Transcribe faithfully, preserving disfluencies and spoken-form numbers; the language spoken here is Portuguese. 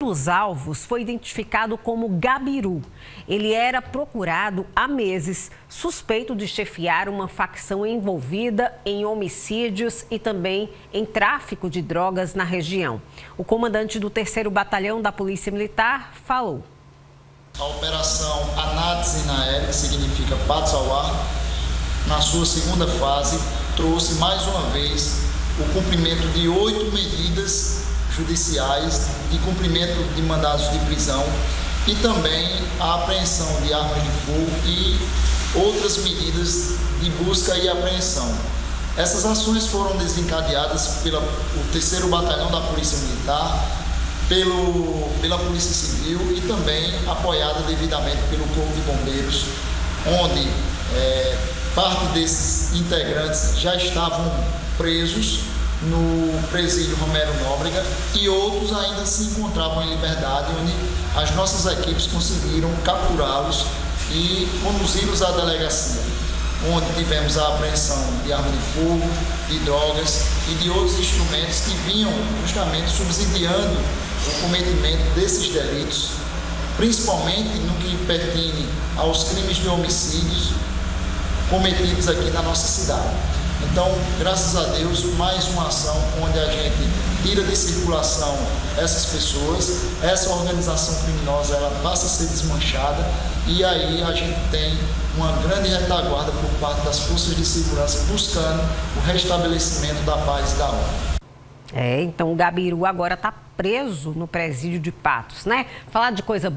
dos alvos foi identificado como Gabiru. Ele era procurado há meses, suspeito de chefiar uma facção envolvida em homicídios e também em tráfico de drogas na região. O comandante do terceiro Batalhão da Polícia Militar falou. A operação Anátise na Aérea, que significa patos ao ar, na sua segunda fase, trouxe mais uma vez o cumprimento de oito medidas judiciais de cumprimento de mandados de prisão e também a apreensão de armas de fogo e outras medidas de busca e apreensão. Essas ações foram desencadeadas pelo terceiro Batalhão da Polícia Militar, pelo, pela Polícia Civil e também apoiada devidamente pelo Corpo de Bombeiros, onde é, parte desses integrantes já estavam presos no presídio Romero Nóbrega e outros ainda se encontravam em liberdade, onde as nossas equipes conseguiram capturá-los e conduzi-los à delegacia, onde tivemos a apreensão de arma de fogo, de drogas e de outros instrumentos que vinham justamente subsidiando o cometimento desses delitos, principalmente no que pertine aos crimes de homicídios cometidos aqui na nossa cidade. Então, graças a Deus, mais uma ação onde a gente tira de circulação essas pessoas, essa organização criminosa ela passa a ser desmanchada e aí a gente tem uma grande retaguarda por parte das forças de segurança buscando o restabelecimento da paz e da ordem. É, então o Gabiru agora está preso no presídio de Patos, né? Falar de coisa